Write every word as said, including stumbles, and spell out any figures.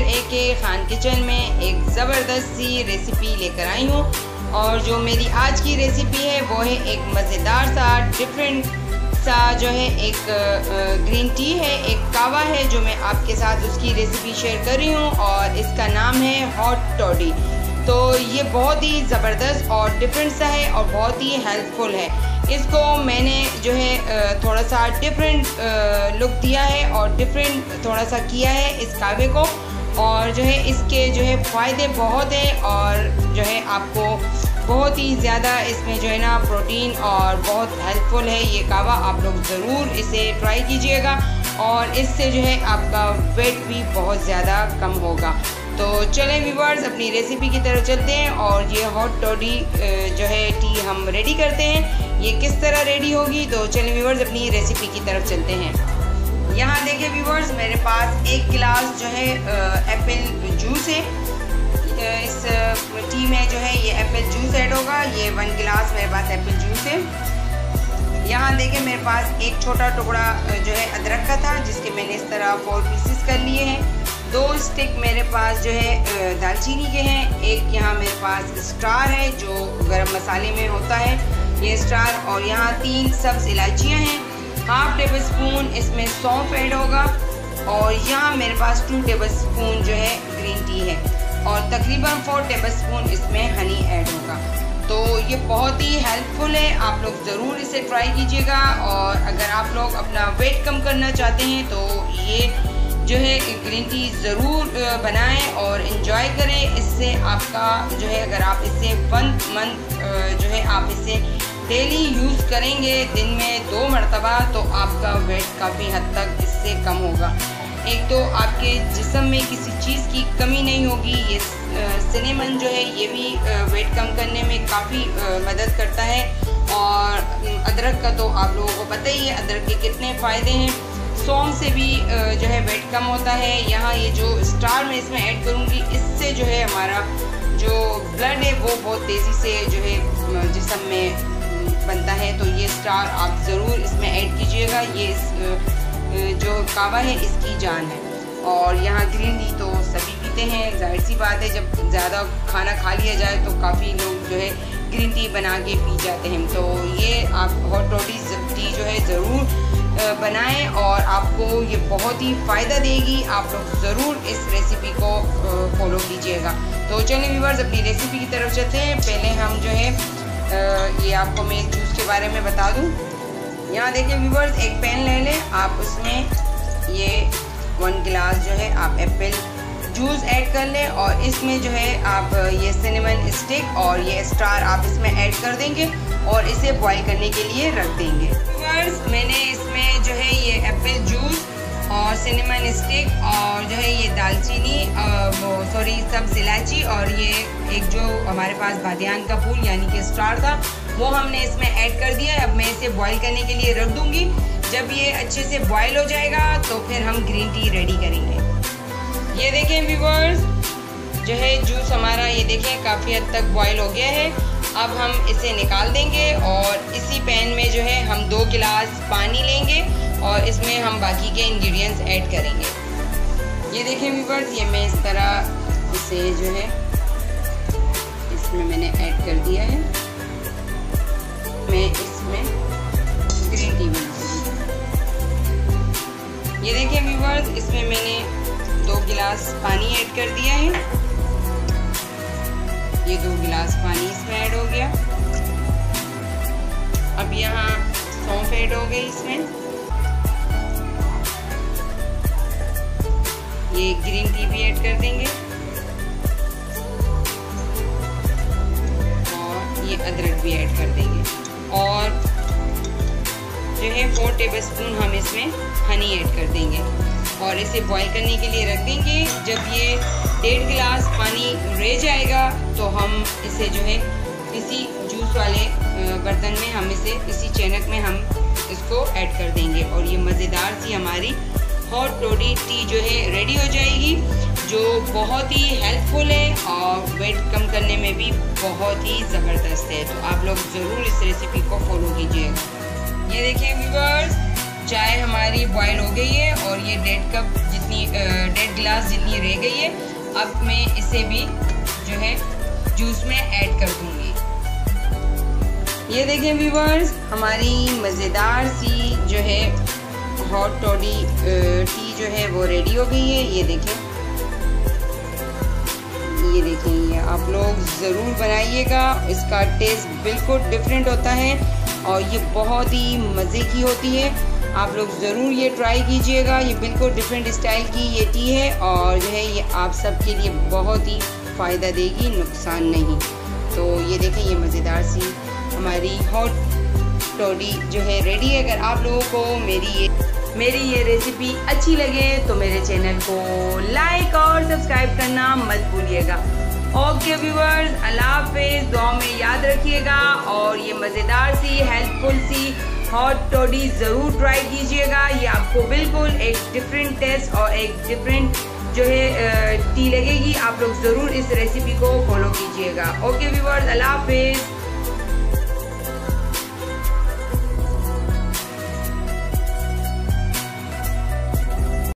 ए के खान किचन में एक ज़बरदस्त सी रेसिपी लेकर आई हूँ। और जो मेरी आज की रेसिपी है वो है एक मज़ेदार सा डिफरेंट सा जो है एक ग्रीन टी है, एक कावा है जो मैं आपके साथ उसकी रेसिपी शेयर कर रही हूँ और इसका नाम है हॉट टॉडी। तो ये बहुत ही ज़बरदस्त और डिफरेंट सा है और बहुत ही हेल्पफुल है। इसको मैंने जो है थोड़ा सा डिफरेंट लुक दिया है और डिफरेंट थोड़ा सा किया है इस कावे को। और जो है इसके जो है फ़ायदे बहुत है और जो है आपको बहुत ही ज़्यादा इसमें जो है ना प्रोटीन और बहुत हेल्पफुल है ये कावा। आप लोग ज़रूर इसे ट्राई कीजिएगा और इससे जो है आपका वेट भी बहुत ज़्यादा कम होगा। तो चलें व्यूअर्स अपनी रेसिपी की तरफ चलते हैं और ये हॉट टॉडी जो है टी हम रेडी करते हैं। ये किस तरह रेडी होगी, तो चलें व्यूअर्स अपनी रेसिपी की तरफ चलते हैं। यहाँ देखिए व्यूअर्स मेरे पास एक गिलास जो है एप्पल जूस है। इस टी में जो है ये एप्पल जूस ऐड होगा। ये वन गिलास मेरे पास एप्पल जूस है। यहाँ देखिए मेरे पास एक छोटा टुकड़ा जो है अदरक का था जिसके मैंने इस तरह फोर पीसेस कर लिए हैं। दो स्टिक मेरे पास जो है दालचीनी के हैं। एक यहाँ मेरे पास स्टार है जो गरम मसाले में होता है ये स्टार। और यहाँ तीन सब्ज़ इलायचियाँ हैं। हाफ टेबल स्पून इसमें सौंफ ऐड होगा और यहाँ मेरे पास टू टेबल स्पून जो है ग्रीन टी है और तकरीबन फोर टेबल स्पून इसमें हनी ऐड होगा। तो ये बहुत ही हेल्पफुल है, आप लोग ज़रूर इसे ट्राई कीजिएगा। और अगर आप लोग अपना वेट कम करना चाहते हैं तो ये जो है ग्रीन टी ज़रूर बनाएं और इन्जॉय करें। इससे आपका जो है अगर आप इसे वन मंथ जो है आप इसे डेली यूज़ करेंगे दिन में दो मरतबा तो आपका वेट काफ़ी हद तक इससे कम होगा। एक तो आपके जिस्म में किसी चीज़ की कमी नहीं होगी। ये सिनेमन जो है ये भी वेट कम करने में काफ़ी मदद करता है। और अदरक का तो आप लोगों को पता ही है अदरक के कितने फ़ायदे हैं। सौंफ से भी जो है वेट कम होता है। यहाँ ये जो स्टार मैं इसमें ऐड करूँगी इससे जो है हमारा जो ब्लड है वो बहुत तेज़ी से जो है जिस्म में बनता है। तो ये स्टार आप ज़रूर इसमें ऐड कीजिएगा। ये जो कावा है इसकी जान है। और यहाँ ग्रीन टी तो सभी पीते हैं, जाहिर सी बात है जब ज़्यादा खाना खा लिया जाए तो काफ़ी लोग जो है ग्रीन टी बना के पी जाते हैं। तो ये आप हॉट टॉडी टी जो है ज़रूर बनाएं और आपको ये बहुत ही फ़ायदा देगी। आप लोग ज़रूर इस रेसिपी को फॉलो कीजिएगा। तो चलिए व्यूअर्स अपनी रेसिपी की तरफ चलते हैं। पहले हम जो है ये आपको मैं जूस के बारे में बता दूं। यहाँ देखिए व्यूअर्स एक पैन ले लें, आप उसमें ये वन गिलास जो है आप एप्पल जूस ऐड कर लें और इसमें जो है आप ये सिनेमन स्टिक और ये स्टार आप इसमें ऐड कर देंगे और इसे बॉईल करने के लिए रख देंगे। व्यूअर्स मैंने इसमें जो है ये एप्पल जूस और सिनेमन स्टिक और जो है ये दालचीनी वो सॉरी सब्ज़ इलायची और ये एक जो हमारे पास बादियान का फूल यानी कि स्टार था वो हमने इसमें ऐड कर दिया है। अब मैं इसे बॉईल करने के लिए रख दूँगी। जब ये अच्छे से बॉईल हो जाएगा तो फिर हम ग्रीन टी रेडी करेंगे। ये देखें व्यूअर्स जो है जूस हमारा ये देखें काफ़ी हद तक बॉईल हो गया है। अब हम इसे निकाल देंगे और इसी पैन में जो है हम दो गिलास पानी लेंगे और इसमें हम बाकी के इंग्रेडिएंट्स ऐड करेंगे। ये देखें व्यूअर्स ये मैं इस तरह इसे जो है इसमें मैंने ऐड कर दिया है। मैं इसमें ग्रीन टी बनाऊंगी। ये देखें व्यूअर्स इसमें मैंने दो गिलास पानी ऐड कर दिया है। ये दो गिलास पानी इसमें ऐड हो गया। अब यहाँ सौंफ ऐड हो गई इसमें। ये ग्रीन टी भी ऐड कर देंगे और ये अदरक भी ऐड कर देंगे और जो है फोर टेबल स्पून हम इसमें हनी ऐड कर देंगे और इसे बॉईल करने के लिए रख देंगे। जब ये डेढ़ गिलास पानी रह जाएगा तो हम इसे जो है इसी जूस वाले बर्तन में हम इसे इसी चैनक में हम इसको ऐड कर देंगे और ये मज़ेदार सी हमारी हॉट टॉडी टी जो है रेडी हो जाएगी, जो बहुत ही हेल्पफुल है और वेट कम करने में भी बहुत ही ज़बरदस्त है। तो आप लोग ज़रूर इस रेसिपी को फॉलो कीजिएगा। ये देखिए व्यूअर्स चाय हमारी हमारी बॉयल हो गई है और ये डेढ़ कप जितनी डेढ़ गिलास जितनी रह गई है। अब मैं इसे भी जो है जूस में ऐड कर दूंगी। ये देखें व्यूअर्स, हमारी मज़ेदार सी जो है हॉट टॉडी टी जो है वो रेडी हो गई है। ये देखें, ये देखें, ये आप लोग ज़रूर बनाइएगा। इसका टेस्ट बिल्कुल डिफरेंट होता है और ये बहुत ही मज़े की होती है। आप लोग ज़रूर ये ट्राई कीजिएगा। ये बिल्कुल डिफरेंट स्टाइल की ये टी है और जो है ये आप सब के लिए बहुत ही फ़ायदा देगी, नुकसान नहीं। तो ये देखें, ये मज़ेदार सी हमारी हॉट टॉडी जो है रेडी है। अगर आप लोगों को मेरी ये मेरी ये रेसिपी अच्छी लगे तो मेरे चैनल को लाइक और सब्सक्राइब करना मत भूलिएगा। ओके व्यूअर्स, अल्लाह हाफिज़। दुआ में याद रखिएगा और ये मज़ेदार सी हेल्पफुल सी हॉट टॉडी ज़रूर ट्राई कीजिएगा। ये आपको बिल्कुल एक डिफरेंट टेस्ट और एक डिफरेंट जो है टी लगेगी। आप लोग ज़रूर इस रेसिपी को फॉलो कीजिएगा। ओके व्यूअर्स, अल्लाह हाफिज़।